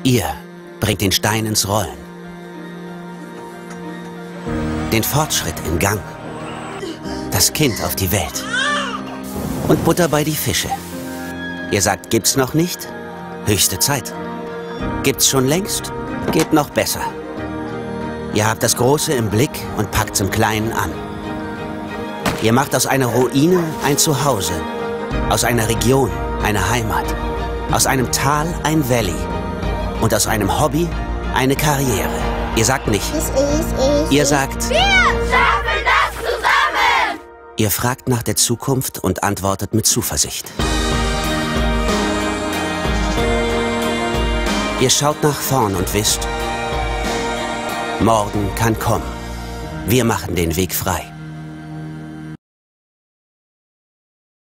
Ihr bringt den Stein ins Rollen. Den Fortschritt in Gang. Das Kind auf die Welt. Und Butter bei die Fische. Ihr sagt, gibt's noch nicht? Höchste Zeit. Gibt's schon längst? Geht noch besser. Ihr habt das Große im Blick und packt's im Kleinen an. Ihr macht aus einer Ruine ein Zuhause. Aus einer Region eine Heimat. Aus einem Tal ein Valley. Und aus einem Hobby eine Karriere. Ihr sagt nicht. Ihr sagt. Wir schaffen das zusammen! Ihr fragt nach der Zukunft und antwortet mit Zuversicht. Ihr schaut nach vorn und wisst, morgen kann kommen. Wir machen den Weg frei.